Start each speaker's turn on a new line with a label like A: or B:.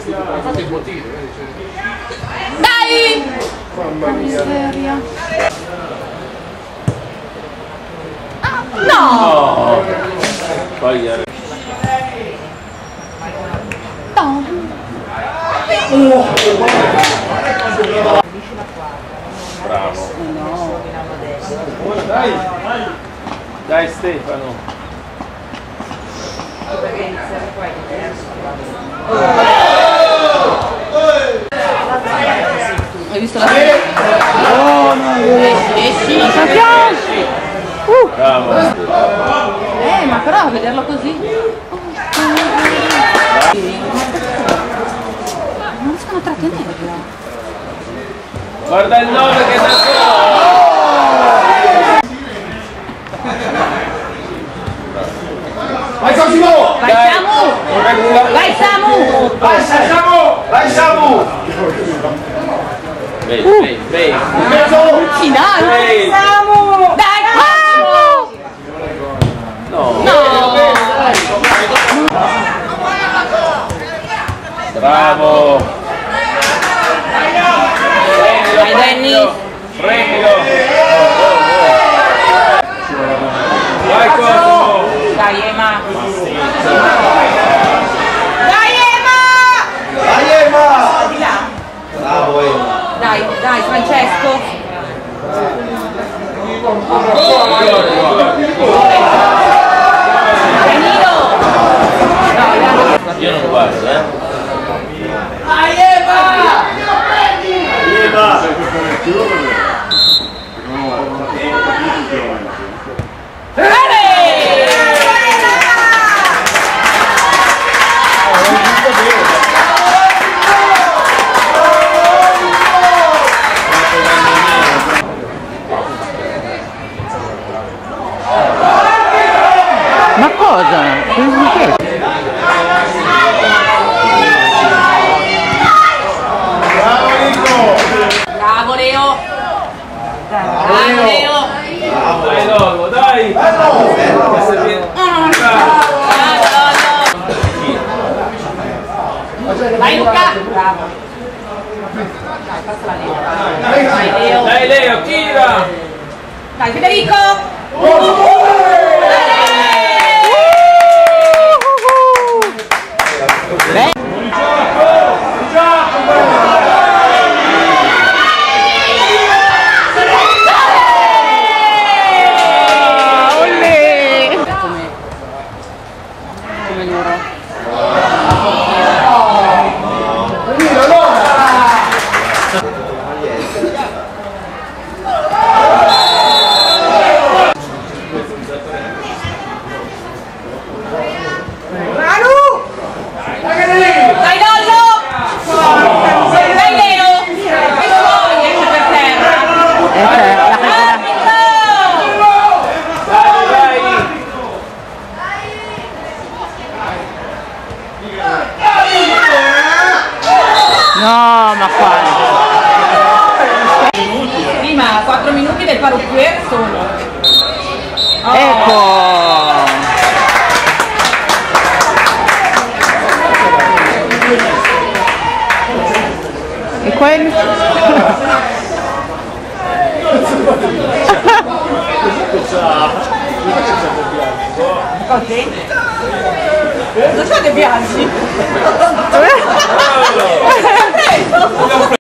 A: Fate il bottino,
B: dai!
C: Mamma mia.
B: No!
D: Sbagliare.
B: No!
D: Bravo. Dai! Dai Stefano!
B: Hai visto la oh no! Esci!
D: Bravo!
B: Ma però a vederlo così. Non riescono a trattenerlo.
D: Guarda il 9 che da solo!
A: vai Cosimo!
B: Vai Samu! Vai Samu!
A: Vai Samu! Vai Samu!
D: Vai!
B: Finale!
D: Vai.
B: Samu! Dai Samu!
D: No! Bravo!
B: Vai Dennis!
D: Prendilo! Vai Cosimo!
B: Dai Ema!
A: Dai Ema!
B: Di là!
A: Bravo Ema!
B: Dai Francesco! Danilo!
D: Io non guardo,
A: Dai Ema!
B: Ma cosa? Bravo Leo! Bravo Leo!
D: Dai Lolo, dai!
B: Vai Luca! Bravo! Dai, passa la Leo! Vai Leo!
D: Dai Leo, tira!
B: Dai Federico! Come loro. Dai Lollo! Dai Leo! E poi esce per terra! No, ma quale? Prima 4 minuti del parrucchiere sono. Oh. Ecco! E quelli? Così? Non fate viaggi?